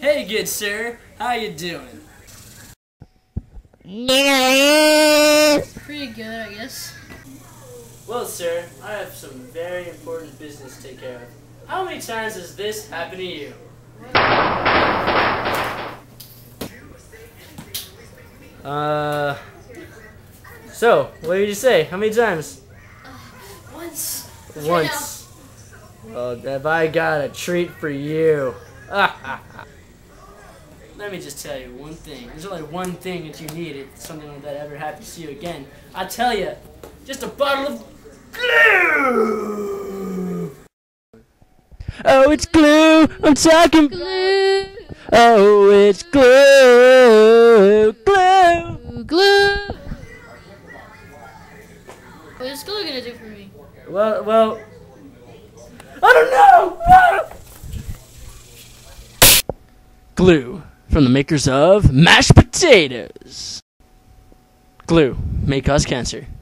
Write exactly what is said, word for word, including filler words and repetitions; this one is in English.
Hey, good sir. How you doing? Pretty good, I guess. Well, sir, I have some very important business to take care of. How many times has this happened to you? Uh... So, what did you say? How many times? Uh, once. Once. Well, have I got a treat for you? Let me just tell you one thing. There's only one thing that you need if something like that ever happens to you again. I tell you, just a bottle of glue. Oh, it's glue. I'm talking glue. Oh, it's glue. Glue. Glue. What is glue gonna do for me? Well, well, I don't know. Ah! Glue, from the makers of mashed potatoes. Glue may cause cancer.